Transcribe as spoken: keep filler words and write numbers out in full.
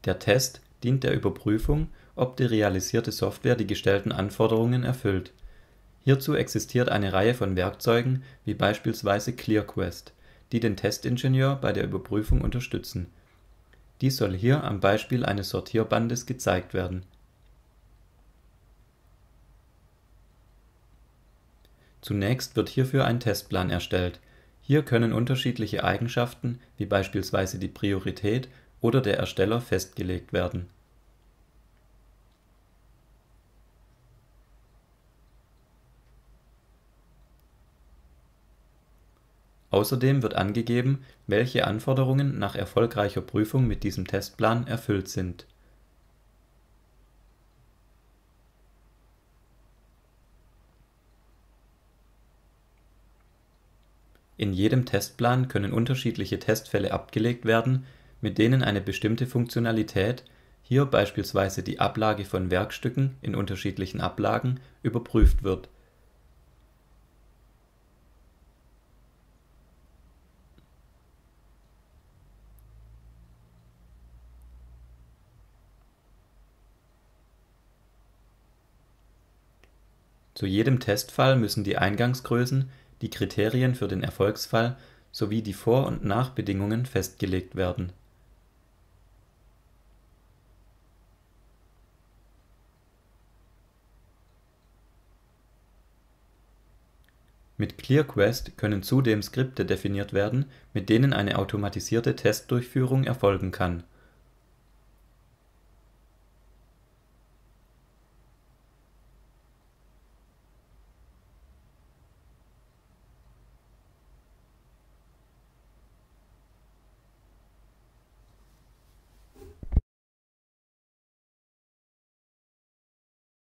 Der Test dient der Überprüfung, ob die realisierte Software die gestellten Anforderungen erfüllt. Hierzu existiert eine Reihe von Werkzeugen wie beispielsweise ClearQuest, die den Testingenieur bei der Überprüfung unterstützen. Dies soll hier am Beispiel eines Sortierbandes gezeigt werden. Zunächst wird hierfür ein Testplan erstellt. Hier können unterschiedliche Eigenschaften wie beispielsweise die Priorität oder der Ersteller festgelegt werden. Außerdem wird angegeben, welche Anforderungen nach erfolgreicher Prüfung mit diesem Testplan erfüllt sind. In jedem Testplan können unterschiedliche Testfälle abgelegt werden, mit denen eine bestimmte Funktionalität, hier beispielsweise die Ablage von Werkstücken in unterschiedlichen Ablagen, überprüft wird. Zu jedem Testfall müssen die Eingangsgrößen, die Kriterien für den Erfolgsfall sowie die Vor- und Nachbedingungen festgelegt werden. Mit ClearQuest können zudem Skripte definiert werden, mit denen eine automatisierte Testdurchführung erfolgen kann